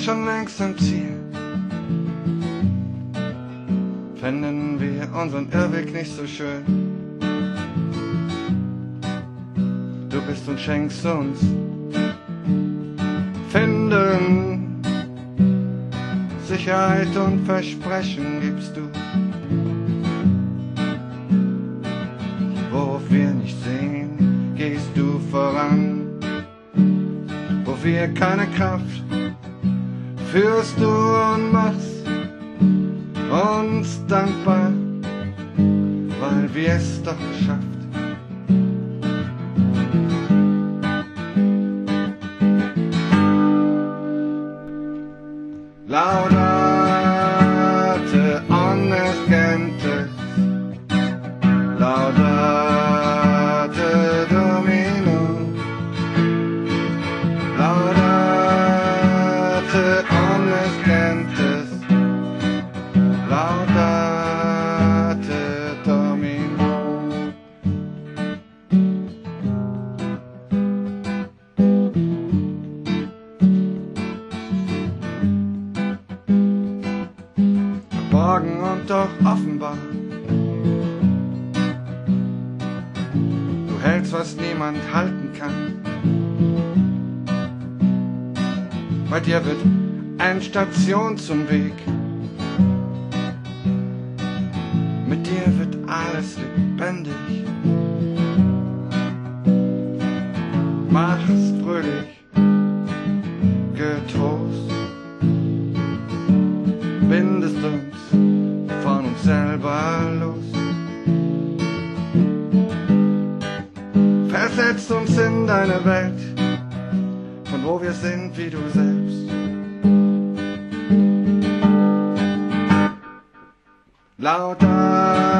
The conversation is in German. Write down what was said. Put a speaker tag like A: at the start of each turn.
A: schon längst am Ziel. Fänden wir unseren Irrweg nicht so schön. Du bist und schenkst uns Finden, Sicherheit und Versprechen gibst du, worauf wir nicht sehen, gehst du voran. Wo wir keine Kraft führst du und machst uns dankbar, weil wir es doch geschafft. Laudate omnes gentes, laudate Domino, laudate omnes gentes, laudate Domino. Verborgen und doch offenbar. Du hältst, was niemand halten kann. Bei dir wird Endstation zum Weg. Mit dir wird alles lebendig. Mach's fröhlich, getrost. Bindest uns von uns selber los. Versetzt uns in deine Welt, von wo wir sind wie du selbst. Lauter